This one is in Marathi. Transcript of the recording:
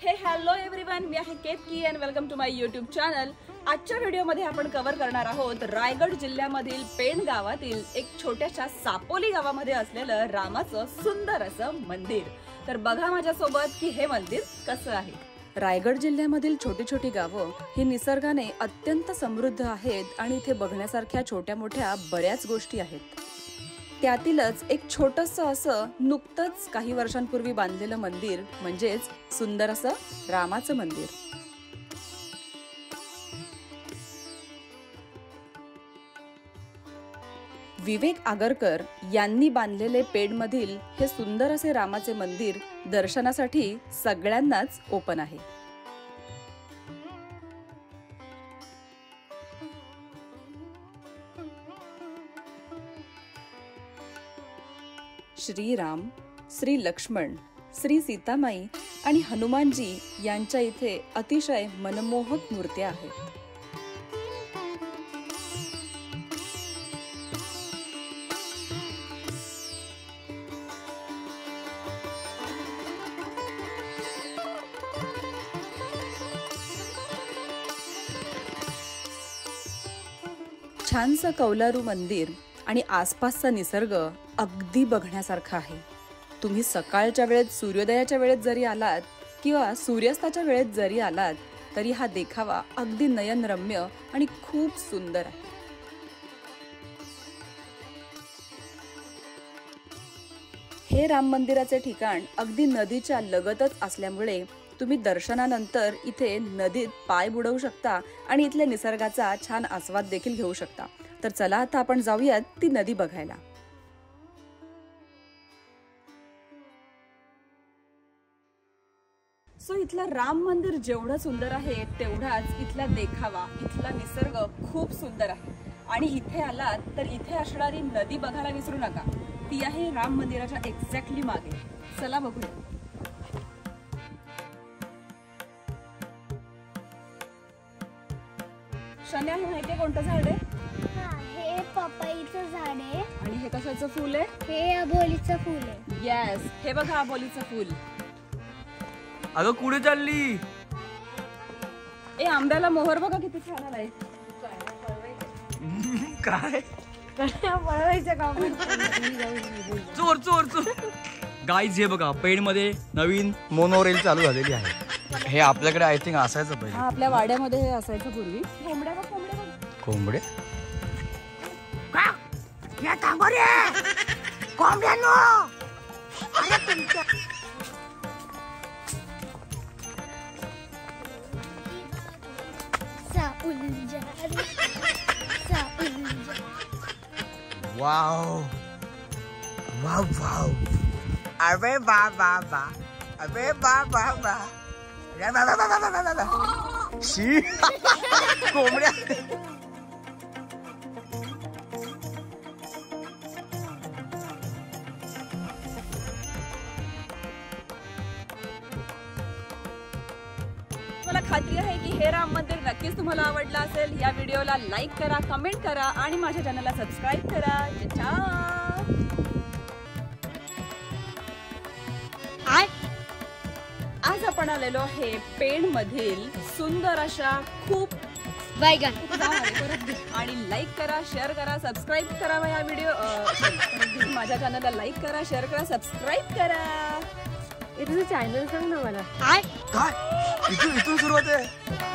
हे हॅलो एव्हरीवन, मी आहे Ketaki and welcome to my YouTube channel. आजच्या व्हिडिओमध्ये आपण कव्हर करणार आहोत रायगड जिल्ह्यामधील पेण गावातील एक छोट्याशा सापोली गावामध्ये असलेलं रामाचं सुंदर असं मंदिर। तर बघा माझ्यासोबत की हे मंदिर कसं आहे। रायगड जिल्ह्यामधील छोटी छोटी गावं ही निसर्गाने अत्यंत समृद्ध आहेत आणि इथे बघण्यासारख्या छोट्या मोठ्या बऱ्याच गोष्टी आहेत। त्यातीलच एक छोटंसं असं नुकतंच काही वर्षांपूर्वी बांधलेलं मंदिर म्हणजेच सुंदर असं रामाचं मंदिर। विवेक आगरकर यांनी बांधलेले पेणमधील हे सुंदर असे रामाचे मंदिर दर्शनासाठी सगळ्यांनाच ओपन आहे। श्रीराम, श्री लक्ष्मण, श्री सीतामाई आणि हनुमानजी यांच्या इथे अतिशय मनमोहक मूर्त्या आहेत। छानसं कौलारू मंदिर आणि आसपासचा निसर्ग अगदी बघण्यासारखा आहे। तुम्ही सकाळच्या वेळेत सूर्योदयाच्या वेळेत जरी आलात किंवा सूर्यास्ताच्या वेळेत जरी आलात तरी हा देखावा अगदी नयनरम्य आणि खूप सुंदर आहे। हे राम मंदिराचे ठिकाण अगदी नदीच्या लगतच असल्यामुळे तुम्ही दर्शनानंतर इथे नदीत पाय बुडवू शकता आणि इथल्या निसर्गाचा छान आस्वाद देखील घेऊ शकता। तर चला आता आपण जाऊयात ती नदी बघायला। सो इथलं राम मंदिर जेवढं सुंदर आहे तेवढाच इथला देखावा, इथला निसर्ग खूप सुंदर आहे। आणि इथे आलात तर इथे असणारी नदी बघायला विसरू नका, ती आहे राम मंदिराच्या एक्झॅक्टली मागे। चला बघूया। शन्या, हे माहितीये कोणतं झाड आहे? हे पपईचं झाड आहे। आणि हे कशाचं फूल आहे? हे अबोलीचं फूल आहे। येस, हे बघा अबोलीचं फूल। अगं कुठे चालली? ए, आंब्याला मोहर बघा किती छान आलाय। काय पळवायचं काम? चोर चोर चोर। गाईज हे बघा, पेण मध्ये नवीन मोनोरेल चालू झालेली आहे। हे आपल्याकडे आय थिंक असायचं पहिले। हा, आपल्या वाड्यामध्ये हे असायचं पूर्वी। कोंबड्या बघ, कोंबड्या बघ। कोंबडे? या तांबरे कोंबड्यानो, अरे तुमच्या वाव वाव वाव, अरे बा बा बा, अरे बा बा बा, अरे बा बा बा बा बा बा। शी कोंबड्या। मला खात्री आहे की हे राम मंदिर नक्कीच तुम्हाला आवडलं असेल। या व्हिडिओला लाईक करा, कमेंट करा आणि माझ्या चॅनलला सबस्क्राईब करा। आज आपण आलेलो आहे पेण मधील सुंदर अशा खूप आणि लाईक करा, शेअर करा, सबस्क्राईब करा या व्हिडिओ। माझ्या चॅनलला लाईक करा, शेअर करा, सबस्क्राईब करा। तुझं चॅनल सांग ना मला। काय इथून सुरुवात आहे?